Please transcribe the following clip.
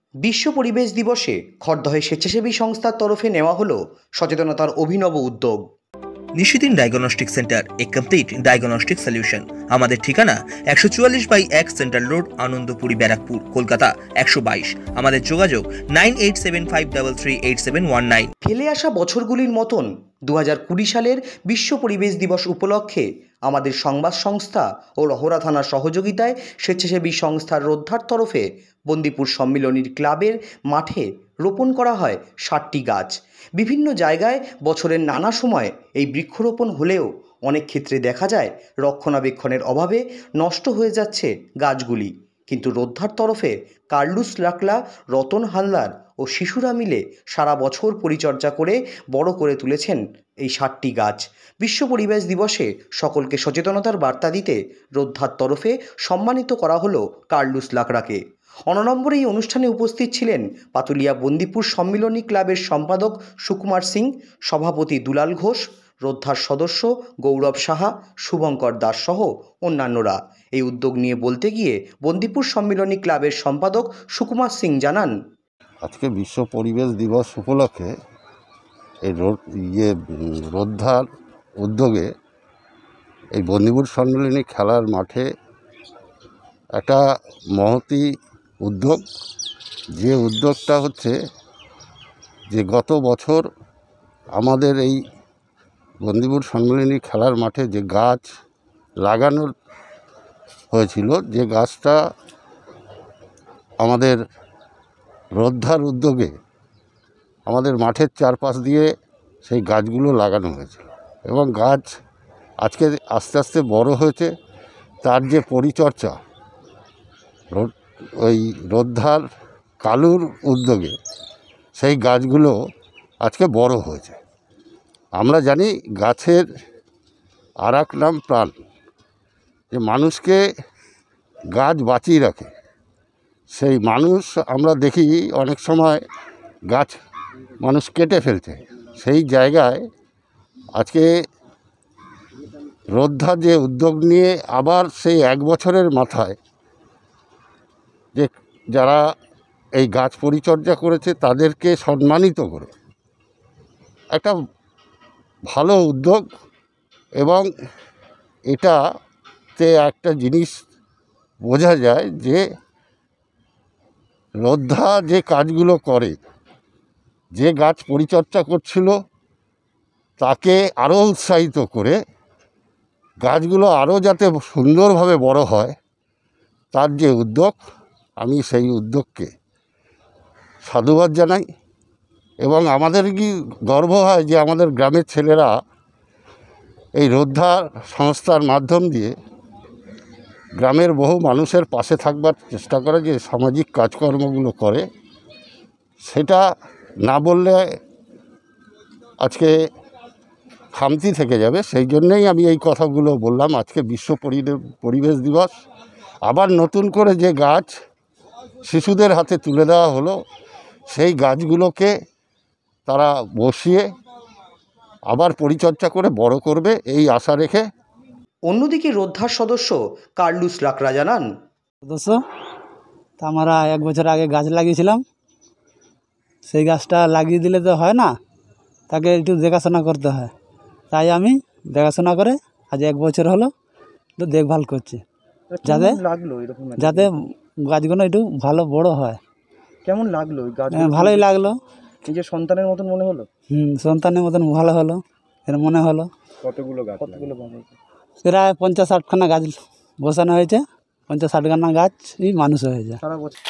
বিশ্ব পরিবেশ দিবসে খড়দহে স্বেচ্ছাসেবী সংস্থার তরফে নেওয়া হলো সচেতনতার অভিনব উদ্যোগ। Nishidin diagnostic centre, a complete diagnostic solution. আমাদের ঠিকানা 144/1 সেন্ট্রাল রোড, আনন্দপুরি, ব্যারাকপুর, কলকাতা 122। আমাদের যোগাযোগ 9875338719। ফেলে আসা বছরগুলির মতন 2020 সালের বিশ্ব পরিবেশ দিবস উপলক্ষে আমাদের সংবাদ সংস্থা ও রহরা থানার সহযোগিতায় স্বেচ্ছাসেবী সংস্থার রোদ্ধার তরফে বন্দিপুর সম্মিলনীর ক্লাবের মাঠে রোপণ করা হয় 60টি গাছ। বিভিন্ন জায়গায় বছরের নানা সময় এই বৃক্ষরোপণ হলেও অনেক ক্ষেত্রে দেখা যায় রক্ষণাবেক্ষণের অভাবে নষ্ট হয়ে যাচ্ছে গাছগুলি। কিন্তু রোদ্ধার তরফে কার্লুস লাকলা, রতন হালদার ও শিশুরা মিলে সারা বছর পরিচর্যা করে বড় করে তুলেছেন এই 60টি গাছ। বিশ্ব পরিবেশ দিবসে সকলকে সচেতনতার বার্তা দিতে রোদ্ধার তরফে সম্মানিত করা হলো কার্লুস লাকড়াকে। অননম্বরে এই অনুষ্ঠানে উপস্থিত ছিলেন পাতুলিয়া বন্দিপুর সম্মিলনী ক্লাবের সম্পাদক সুকুমার সিং, সভাপতি দুলাল ঘোষ, রোদ্ধার সদস্য গৌরব সাহা, শুভঙ্কর দাস সহ অন্যান্যরা। এই উদ্যোগ নিয়ে বলতে গিয়ে বন্দিপুর সম্মিলনী ক্লাবের সম্পাদক সুকুমার সিং জানান, আজকে বিশ্ব পরিবেশ দিবস উপলক্ষে এই রোদ্ধার উদ্যোগে এই বন্দিপুর সম্মিলনী খেলার মাঠে একটা মহতী উদ্যোগ। যে উদ্যোগটা হচ্ছে যে গত বছর আমাদের এই বন্দিপুর সম্মিলনী খেলার মাঠে যে গাছ লাগানো হয়েছিল, যে গাছটা আমাদের রোদ্ধার উদ্যোগে আমাদের মাঠের চারপাশ দিয়ে সেই গাছগুলো লাগানো হয়েছিল এবং গাছ আজকে আস্তে আস্তে বড় হয়েছে। তার যে পরিচর্যা ওই রোদ্ধার কালুর উদ্যোগে সেই গাছগুলো আজকে বড় হয়েছে। আমরা জানি গাছের আর এক নাম প্রাণ, যে মানুষকে গাছ বাঁচিয়ে রাখে। সেই মানুষ আমরা দেখি অনেক সময় গাছ মানুষ কেটে ফেলছে। সেই জায়গায় আজকে রোদ্ধার যে উদ্যোগ নিয়ে আবার সেই এক বছরের মাথায় যে যারা এই গাছ পরিচর্যা করেছে তাদেরকে সম্মানিত করে একটা ভালো উদ্যোগ। এবং এটাতে একটা জিনিস বোঝা যায় যে রোদ্ধা যে কাজগুলো করে, যে গাছ পরিচর্যা করছিল তাকে আরও উৎসাহিত করে গাছগুলো আরও যাতে সুন্দরভাবে বড় হয়, তার যে উদ্যোগ, আমি সেই উদ্যোগকে সাধুবাদ জানাই। এবং আমাদের কি গর্ব হয় যে আমাদের গ্রামের ছেলেরা এই রোদ্ধার সংস্থার মাধ্যম দিয়ে গ্রামের বহু মানুষের পাশে থাকবার চেষ্টা করে, যে সামাজিক কাজকর্মগুলো করে। সেটা না বললে আজকে খামতি থেকে যাবে। সেই জন্যেই আমি এই কথাগুলো বললাম। আজকে বিশ্ব পরিবেশ দিবস, আবার নতুন করে যে গাছ শিশুদের হাতে তুলে দেওয়া হলো, সেই গাছগুলোকে তারা বসিয়ে আবার পরিচর্যা করে বড় করবে এই আশা রেখে। অন্যদিকে রোদ্ধার সদস্য কার্লুস লাকড়া জানান, তা আমরা 1 বছর আগে গাছ লাগিয়েছিলাম। সেই গাছটা লাগিয়ে দিলে তো হয় না, তাকে একটু দেখাশোনা করতে হয়। তাই আমি দেখাশোনা করে আজ 1 বছর হলো একটু দেখভাল করছি, যাতে গাছগুলো একটু ভালো বড় হয়। কেমন লাগলো গাছ? ভালোই লাগলো। নিজের সন্তানের মতন মনে হলো? সন্তানের মতন ভালো হলো, এর মনে হলো। কতগুলো গাছ? প্রায় 50-60খানা গাছ বসানো হয়েছে। 50-60খানা গাছই মানুষ হয়েছে সারা বছর।